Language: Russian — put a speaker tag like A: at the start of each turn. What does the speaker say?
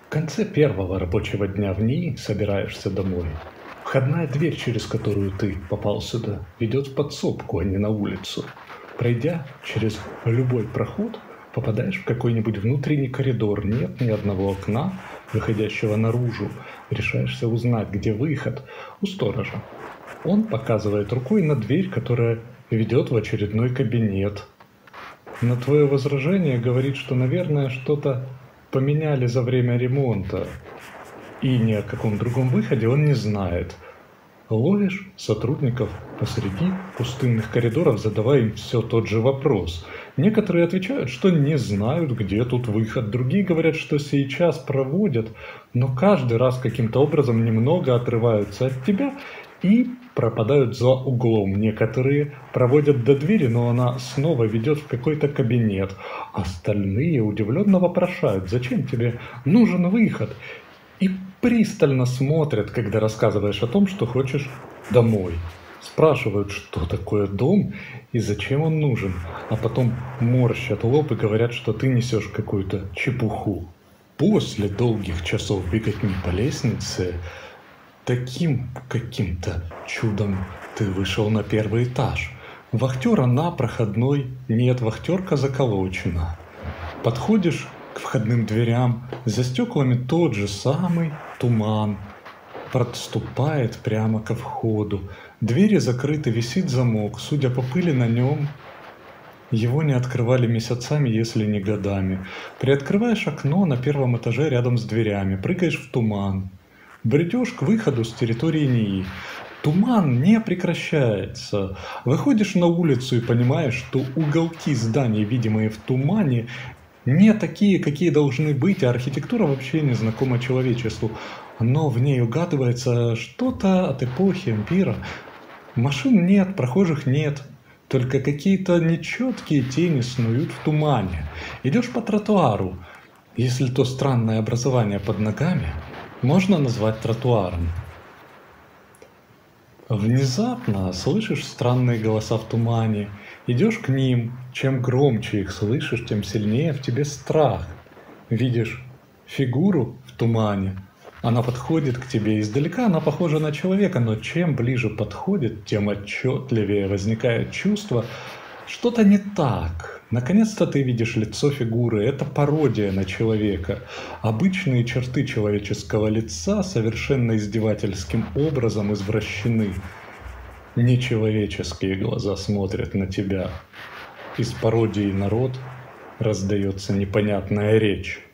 A: В конце первого рабочего дня в НИИ собираешься домой. Входная дверь, через которую ты попал сюда, ведет в подсобку, а не на улицу. Пройдя через любой проход, попадаешь в какой-нибудь внутренний коридор. Нет ни одного окна, выходящего наружу. Решаешься узнать, где выход, у сторожа. Он показывает рукой на дверь, которая ведет в очередной кабинет. На твое возражение говорит, что, наверное, что-то поменяли за время ремонта, и ни о каком другом выходе он не знает. Ловишь сотрудников посреди пустынных коридоров, задавая им все тот же вопрос. Некоторые отвечают, что не знают, где тут выход. Другие говорят, что сейчас проводят, но каждый раз каким-то образом немного отрываются от тебя и пропадают за углом. Некоторые проводят до двери, но она снова ведет в какой-то кабинет. Остальные удивленно вопрошают, зачем тебе нужен выход? И пристально смотрят, когда рассказываешь о том, что хочешь домой. Спрашивают, что такое дом и зачем он нужен, а потом морщат лоб и говорят, что ты несешь какую-то чепуху. После долгих часов беготни по лестнице, таким каким-то чудом ты вышел на первый этаж. Вахтера на проходной нет, вахтерка заколочена. Подходишь к входным дверям, за стеклами тот же самый туман. Подступает прямо ко входу. Двери закрыты, висит замок. Судя по пыли на нем, его не открывали месяцами, если не годами. Приоткрываешь окно на первом этаже рядом с дверями, прыгаешь в туман. Бредешь к выходу с территории НИИ. Туман не прекращается. Выходишь на улицу и понимаешь, что уголки зданий, видимые в тумане, не такие, какие должны быть, а архитектура вообще не знакома человечеству. Но в ней угадывается что-то от эпохи ампира. Машин нет, прохожих нет. Только какие-то нечеткие тени снуют в тумане. Идешь по тротуару. Если то странное образование под ногами можно назвать тротуаром. Внезапно слышишь странные голоса в тумане. Идешь к ним. Чем громче их слышишь, тем сильнее в тебе страх. Видишь фигуру в тумане. Она подходит к тебе. Издалека она похожа на человека, но чем ближе подходит, тем отчетливее возникает чувство, что-то не так. Наконец-то ты видишь лицо фигуры. Это пародия на человека. Обычные черты человеческого лица совершенно издевательским образом извращены. Нечеловеческие глаза смотрят на тебя. Из пародии «Народ» раздается непонятная речь.